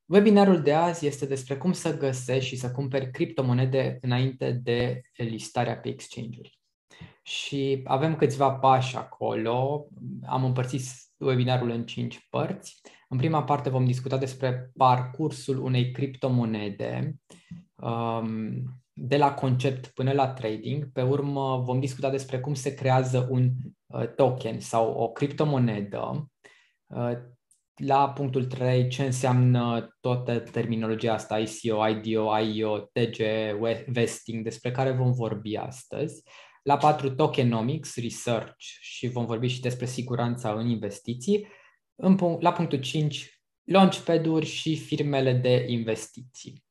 Webinarul de azi este despre cum să găsești și să cumperi criptomonede înainte de listarea pe exchange-uri. Și avem câțiva pași acolo. Am împărțit webinarul în 5 părți. În prima parte vom discuta despre parcursul unei criptomonede, de la concept până la trading. Pe urmă vom discuta despre cum se creează un token sau o criptomonedă. La punctul 3, ce înseamnă toată terminologia asta, ICO, IDO, IEO, TG, vesting, despre care vom vorbi astăzi. La 4, tokenomics, research, și vom vorbi și despre siguranța în investiții. La punctul 5, launchpad-uri și firmele de investiții.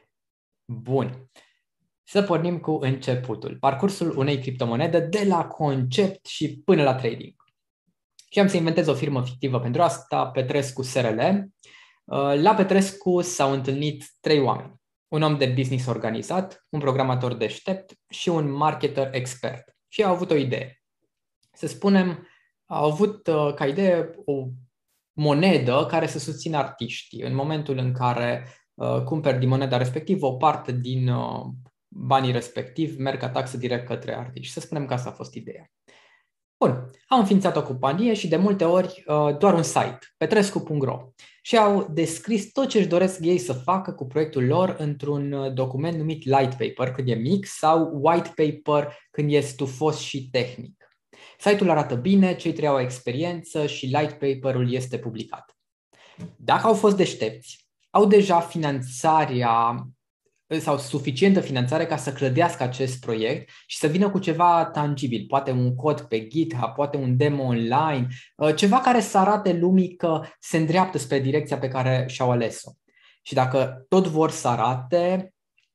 Bun. Să pornim cu începutul. Parcursul unei criptomonede de la concept și până la trading. Și am să inventez o firmă fictivă pentru asta, Petrescu SRL. La Petrescu s-au întâlnit 3 oameni. Un om de business organizat, un programator deștept și un marketer expert. Și au avut o idee. Să spunem, au avut ca idee o monedă care să susțină artiștii. În momentul în care cumperi din moneda respectivă, o parte din banii respectivi merg ca taxă direct către artiști. Să spunem că asta a fost ideea. Bun, au înființat o companie și de multe ori doar un site, petrescu.ro, și au descris tot ce își doresc ei să facă cu proiectul lor într-un document numit light paper când e mic sau white paper când e stufos și tehnic. Site-ul arată bine, cei 3 au experiență și light paper-ul este publicat. Dacă au fost deștepți, au deja finanțarea sau suficientă finanțare ca să clădească acest proiect și să vină cu ceva tangibil, poate un cod pe GitHub, poate un demo online, ceva care să arate lumii că se îndreaptă spre direcția pe care și-au ales-o. Și dacă tot vor să arate,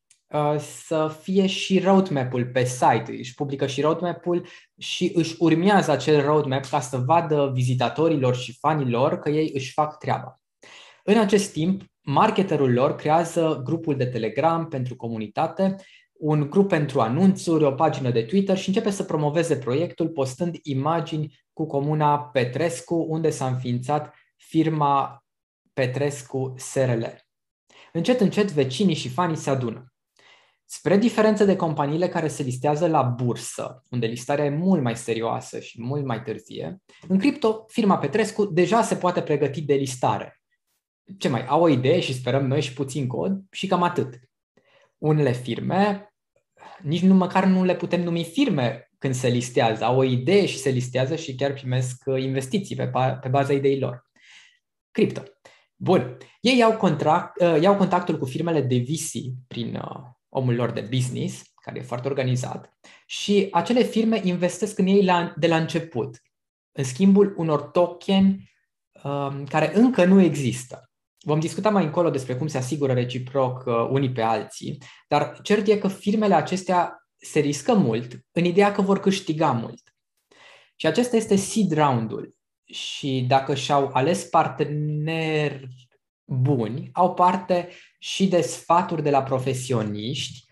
să fie și roadmap-ul pe site, își publică și roadmap-ul și își urmează acel roadmap ca să vadă vizitatorilor și fanilor că ei își fac treaba. În acest timp, marketerul lor creează grupul de Telegram pentru comunitate, un grup pentru anunțuri, o pagină de Twitter și începe să promoveze proiectul postând imagini cu comuna Petrescu, unde s-a înființat firma Petrescu SRL. Încet, încet, vecinii și fanii se adună. Spre diferență de companiile care se listează la bursă, unde listarea e mult mai serioasă și mult mai târzie, în cripto, firma Petrescu deja se poate pregăti de listare. Ce mai? Au o idee și sperăm noi și puțin cod și cam atât. Unele firme, nici măcar nu le putem numi firme când se listează. Au o idee și se listează și chiar primesc investiții pe baza ideilor. Cripto. Bun. Ei iau contactul cu firmele de VC prin omul lor de business, care e foarte organizat, și acele firme investesc în ei de la început, în schimbul unor tokeni care încă nu există. Vom discuta mai încolo despre cum se asigură reciproc unii pe alții, dar cert e că firmele acestea se riscă mult în ideea că vor câștiga mult. Și acesta este seed round-ul. Și dacă și-au ales parteneri buni, au parte și de sfaturi de la profesioniști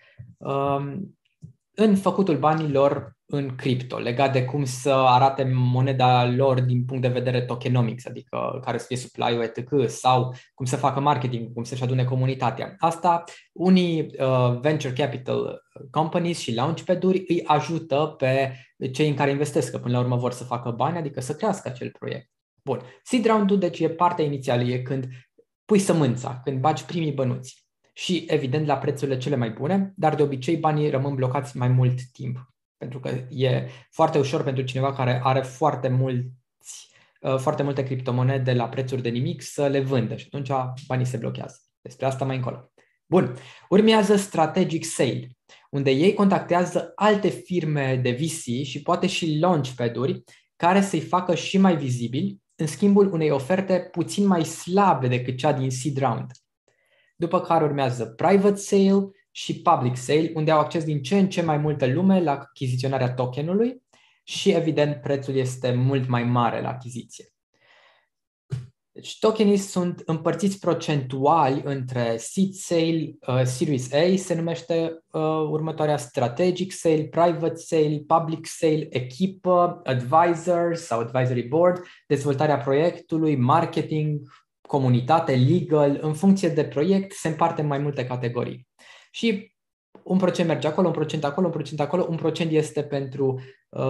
în făcutul banilor în cripto, legat de cum să arate moneda lor din punct de vedere tokenomics, adică care să fie supply-ul etc., sau cum să facă marketing, cum să-și adune comunitatea. Asta, unii venture capital companies și launchpad-uri îi ajută pe cei în care investesc, că până la urmă vor să facă bani, adică să crească acel proiect. Bun. Seed round-ul, deci, e partea inițială, e când pui sămânța, când bagi primii bănuți. Și, evident, la prețurile cele mai bune, dar de obicei banii rămân blocați mai mult timp. Pentru că e foarte ușor pentru cineva care are foarte multe criptomonede la prețuri de nimic să le vândă și atunci banii se blochează. Despre asta mai încolo. Bun. Urmează strategic sale, unde ei contactează alte firme de VC și poate și launchpad-uri care să-i facă și mai vizibili în schimbul unei oferte puțin mai slabe decât cea din seed round. După care urmează private sale și public sale, unde au acces din ce în ce mai multă lume la achiziționarea tokenului și, evident, prețul este mult mai mare la achiziție. Deci, tokenii sunt împărțiți procentuali între seed sale, Series A se numește următoarea, strategic sale, private sale, public sale, echipă, advisor sau advisory board, dezvoltarea proiectului, marketing, comunitate, legal, în funcție de proiect, se împarte în mai multe categorii. Și 1% merge acolo, 1% acolo, 1% acolo, 1% este pentru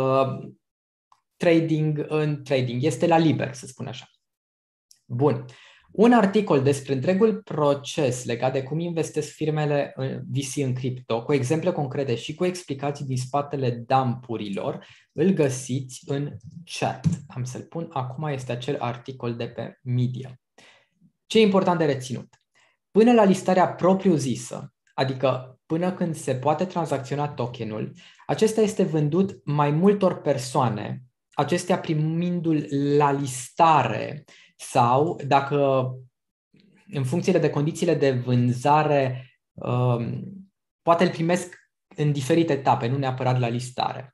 trading în trading. Este la liber, să spun așa. Bun. Un articol despre întregul proces legat de cum investesc firmele VC în cripto, cu exemple concrete și cu explicații din spatele dump-urilor, îl găsiți în chat. Am să-l pun. Acum este acel articol de pe Medium. Ce e important de reținut? Până la listarea propriu-zisă, adică până când se poate tranzacționa tokenul, acesta este vândut mai multor persoane, acestea primindu-l la listare sau, dacă în funcție de condițiile de vânzare, poate îl primesc în diferite etape, nu neapărat la listare.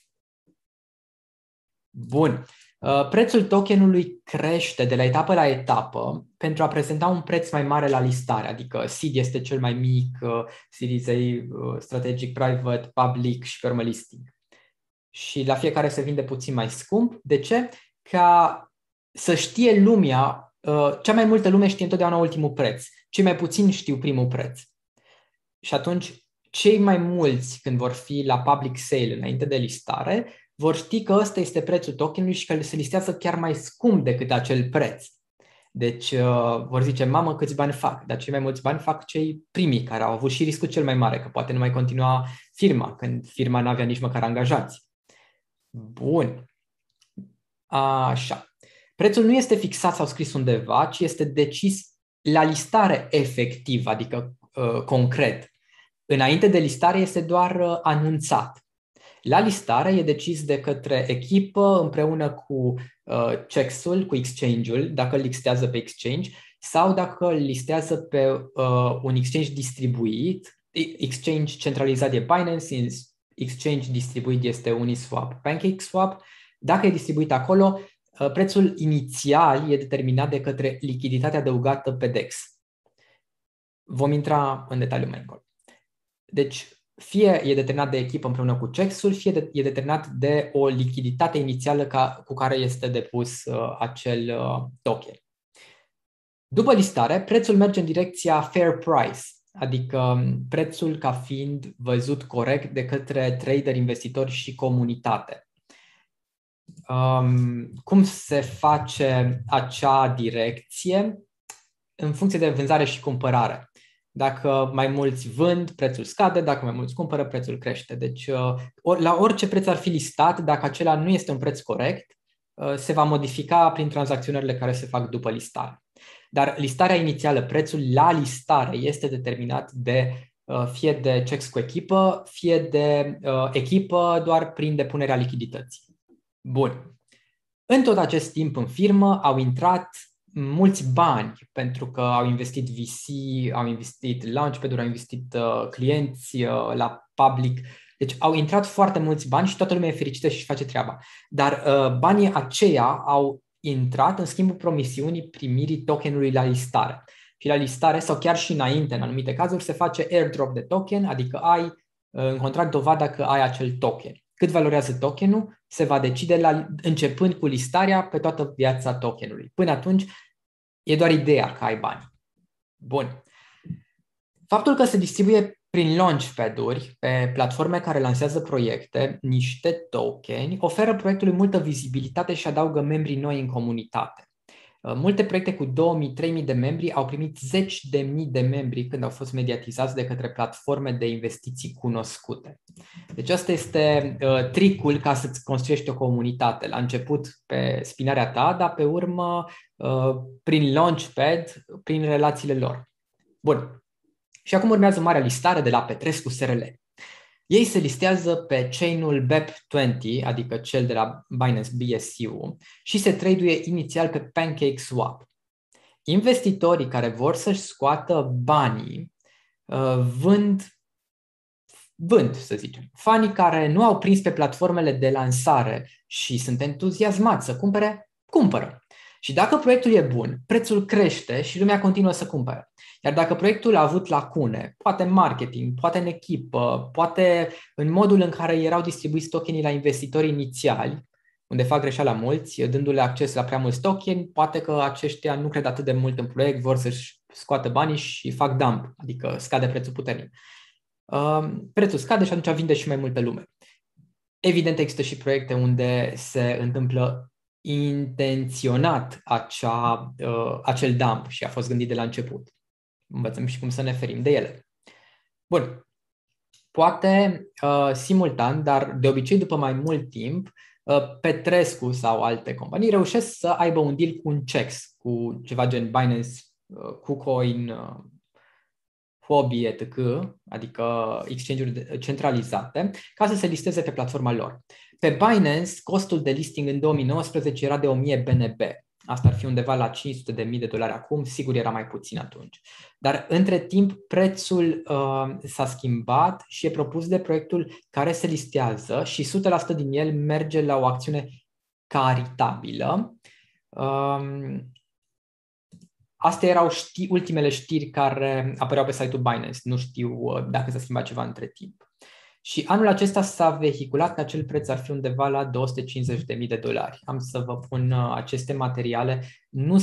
Bun. Prețul tokenului crește de la etapă la etapă pentru a prezenta un preț mai mare la listare, adică seed este cel mai mic, Series A, strategic, private, public și pe urmă listing. Și la fiecare se vinde puțin mai scump. De ce? Ca să știe lumea, cea mai multă lume știe întotdeauna ultimul preț, cei mai puțini știu primul preț. Și atunci, cei mai mulți, când vor fi la public sale înainte de listare, vor ști că ăsta este prețul tokenului și că se listează chiar mai scump decât acel preț. Deci vor zice, mamă, câți bani fac? Dar cei mai mulți bani fac cei primii, care au avut și riscul cel mai mare, că poate nu mai continua firma, când firma n-avea nici măcar angajați. Bun. Așa. Prețul nu este fixat sau scris undeva, ci este decis la listare efectiv, adică concret. Înainte de listare este doar anunțat. La listare e decis de către echipă împreună cu CEX-ul, cu exchange-ul, dacă îl listează pe exchange sau dacă îl listează pe un exchange distribuit. Exchange centralizat e Binance, exchange distribuit este Uniswap, PancakeSwap. Dacă e distribuit acolo, prețul inițial e determinat de către lichiditatea adăugată pe DEX. Vom intra în detaliu mai încolo. Deci, fie e determinat de echipă împreună cu CEX-ul, fie e determinat de o lichiditate inițială cu care este depus acel token. După listare, prețul merge în direcția fair price, adică prețul ca fiind văzut corect de către trader, investitori și comunitate. Cum se face acea direcție? În funcție de vânzare și cumpărare. Dacă mai mulți vând, prețul scade, dacă mai mulți cumpără, prețul crește. Deci, la orice preț ar fi listat, dacă acela nu este un preț corect, se va modifica prin tranzacționările care se fac după listare. Dar listarea inițială, prețul la listare, este determinat fie de CEX cu echipă, fie de echipă doar prin depunerea lichidității. Bun. În tot acest timp în firmă au intrat mulți bani, pentru că au investit VC, au investit Launchpad-uri, au investit clienți la public. Deci au intrat foarte mulți bani și toată lumea e fericită și își face treaba. Dar banii aceia au intrat în schimbul promisiunii primirii tokenului la listare. Și la listare, sau chiar și înainte, în anumite cazuri, se face airdrop de token, adică ai în contract dovada că ai acel token. Cât valorează tokenul, se va decide începând cu listarea pe toată viața tokenului. Până atunci, e doar ideea că ai bani. Bun. Faptul că se distribuie prin launchpad-uri, pe platforme care lansează proiecte, niște tokeni, oferă proiectului multă vizibilitate și adaugă membrii noi în comunitate. Multe proiecte cu 2000-3000 de membri au primit zeci de mii de membri când au fost mediatizați de către platforme de investiții cunoscute. Deci asta este tricul ca să-ți construiești o comunitate. La început pe spinarea ta, dar pe urmă prin launchpad, prin relațiile lor. Bun. Și acum urmează marea listare de la Petrescu SRL. Ei se listează pe chain-ul BEP20, adică cel de la Binance BSC, și se trade-uie inițial pe PancakeSwap. Investitorii care vor să-și scoată banii vând, să zicem. Fanii care nu au prins pe platformele de lansare și sunt entuziasmați să cumpără. Și dacă proiectul e bun, prețul crește și lumea continuă să cumpere. Iar dacă proiectul a avut lacune, poate în marketing, poate în echipă, poate în modul în care erau distribuiți tokenii la investitori inițiali, unde fac greșeala mulți, dându-le acces la prea mulți tokeni, poate că aceștia nu cred atât de mult în proiect, vor să-și scoată banii și fac dump, adică scade prețul puternic. Prețul scade și atunci vinde și mai multă lume. Evident, există și proiecte unde se întâmplă intenționat acel dump și a fost gândit de la început. Învățăm și cum să ne ferim de ele. Bun. Poate simultan, dar de obicei după mai mult timp, Petrescu sau alte companii reușesc să aibă un deal cu un CEX, cu ceva gen Binance, KuCoin, Huobi, etc., adică exchange-uri centralizate, ca să se listeze pe platforma lor. Pe Binance, costul de listing în 2019 era de 1000 BNB. Asta ar fi undeva la $500.000 acum, sigur era mai puțin atunci. Dar între timp prețul s-a schimbat și e propus de proiectul care se listează și 100% din el merge la o acțiune caritabilă. Astea erau ultimele știri care apăreau pe site-ul Binance. Nu știu dacă s-a schimbat ceva între timp. Și anul acesta s-a vehiculat că acel preț ar fi undeva la $250.000. Am să vă pun aceste materiale. Nu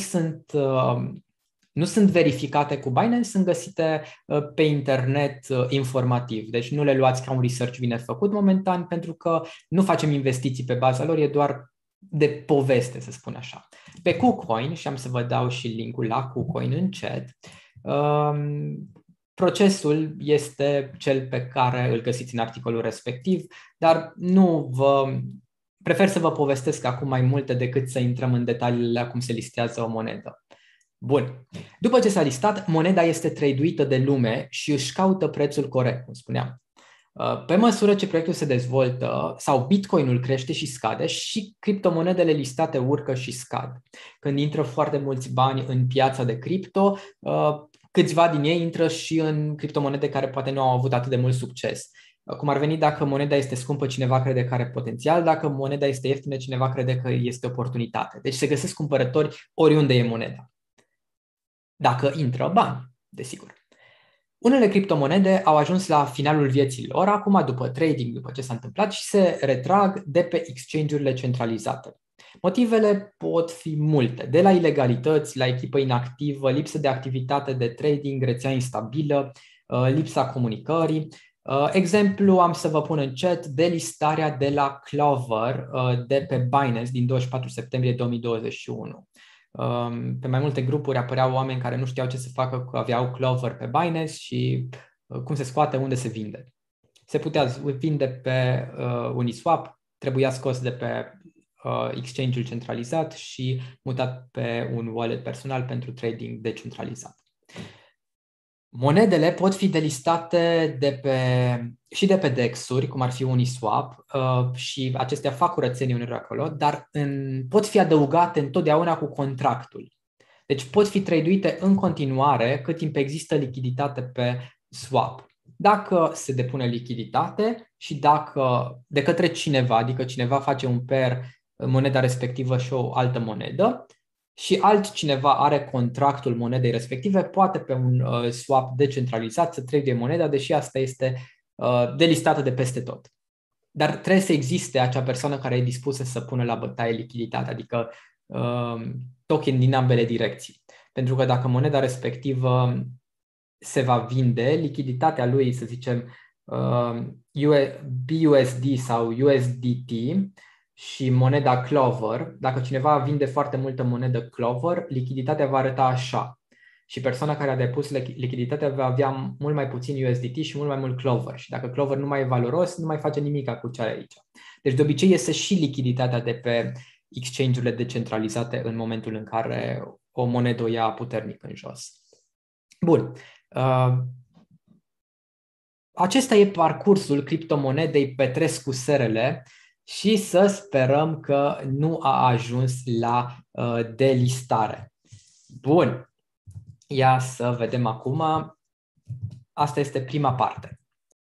sunt verificate cu Binance, sunt găsite pe internet informativ. Deci nu le luați ca un research bine făcut momentan, pentru că nu facem investiții pe baza lor, e doar de poveste, să spun așa. Pe KuCoin, și am să vă dau și linkul la KuCoin în chat, procesul este cel pe care îl găsiți în articolul respectiv, dar prefer să vă povestesc acum mai multe decât să intrăm în detaliile la cum se listează o monedă. Bun. După ce s-a listat, moneda este traduită de lume și își caută prețul corect, cum spuneam. Pe măsură ce proiectul se dezvoltă sau Bitcoinul crește și scade, și criptomonedele listate urcă și scad. Când intră foarte mulți bani în piața de cripto, câțiva din ei intră și în criptomonede care poate nu au avut atât de mult succes. Cum ar veni, dacă moneda este scumpă, cineva crede că are potențial, dacă moneda este ieftină, cineva crede că este oportunitate. Deci se găsesc cumpărători oriunde e moneda. Dacă intră bani, desigur. Unele criptomonede au ajuns la finalul vieții lor, acum după trading, după ce s-a întâmplat, și se retrag de pe exchange-urile centralizate. Motivele pot fi multe, de la ilegalități, la echipă inactivă, lipsă de activitate de trading, rețea instabilă, lipsa comunicării. Exemplu am să vă pun în chat delistarea de la Clover de pe Binance din 24 septembrie 2021. Pe mai multe grupuri apăreau oameni care nu știau ce să facă, că aveau Clover pe Binance și cum se scoate, unde se vinde. Se putea vinde pe Uniswap, trebuia scos de pe exchange-ul centralizat și mutat pe un wallet personal pentru trading decentralizat. Monedele pot fi delistate și de pe DEX-uri, cum ar fi Uniswap, și acestea fac curățenie uneori acolo, dar pot fi adăugate întotdeauna cu contractul. Deci pot fi traduite în continuare cât timp există lichiditate pe swap. Dacă se depune lichiditate și dacă de către cineva, adică cineva face un pair moneda respectivă și o altă monedă, și altcineva are contractul monedei respective, poate pe un swap decentralizat să trade moneda, deși asta este delistată de peste tot. Dar trebuie să existe acea persoană care e dispusă să pună la bătaie lichiditate, adică token din ambele direcții. Pentru că dacă moneda respectivă se va vinde, lichiditatea lui, să zicem, BUSD sau USDT, și moneda Clover, dacă cineva vinde foarte multă monedă Clover, lichiditatea va arăta așa. Și persoana care a depus lichiditatea va avea mult mai puțin USDT și mult mai mult Clover. Și dacă Clover nu mai e valoros, nu mai face nimic cu ce are aici. Deci de obicei iese și lichiditatea de pe exchange-urile decentralizate în momentul în care o monedă o ia puternic în jos. Bun. Acesta e parcursul criptomonedei Petrescu SRL. Și să sperăm că nu a ajuns la delistare. Bun. Ia să vedem acum. Asta este prima parte.